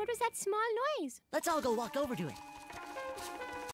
what was that small noise? Let's all go walk over to it.